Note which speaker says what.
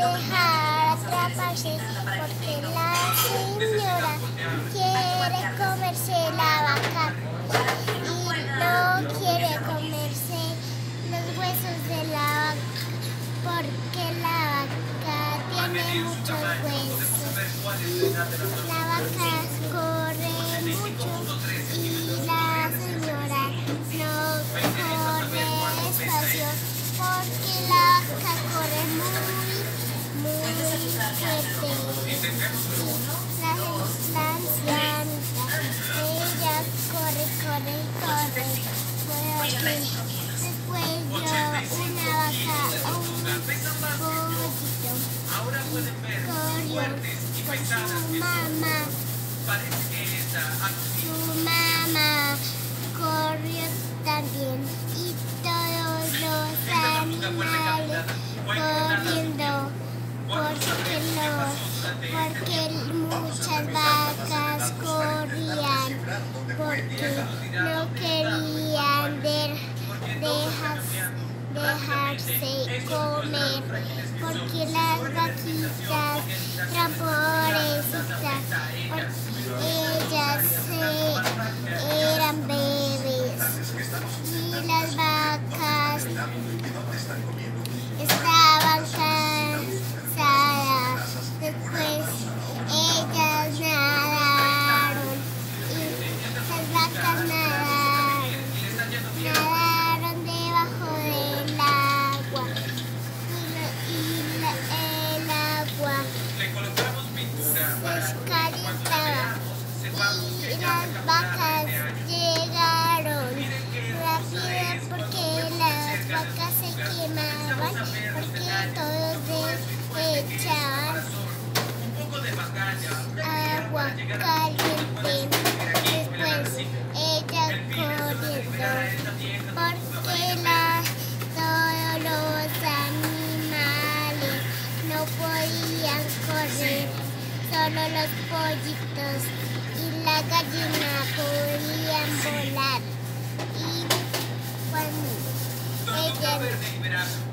Speaker 1: dejar atraparse porque la señora quiere comerse la vaca y no quiere comerse los huesos de la vaca porque la vaca tiene muchos huesos. La vaca corre mucho y la señora no corre despacio porque la vaca corre muy fuerte. La ancianita, ella corre por aquí. Después yo una vaca o un pollito corrió con su mamá. Su mamá corrió también y todos los animales corriendo porque muchas vacas corrían porque no querían dejarse comer porque las vaquitas eran pobrecitas, ellas eran bebés y las vacas estaban cansadas. Después ellas nadaron y las vacas nadaron debajo del agua y el agua se calentaba y las vacas llegaron rápido porque las vacas se quemaban porque todos echaban agua caliente. Después ellas corriendo porque todos los animales no podían correr, solo los pollitos y la gallina podían volar. Y cuando ellas